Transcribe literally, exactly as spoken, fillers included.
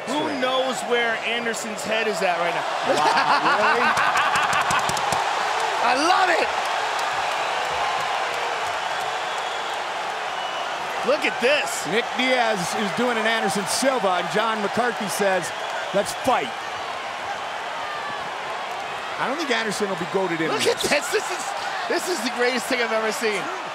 Who knows where Anderson's head is at right now? Wow, really? I love it. Look at this. Nick Diaz is doing an Anderson Silva, and John McCarthy says, let's fight. I don't think Anderson will be goated in. Look at this. This is, this is the greatest thing I've ever seen.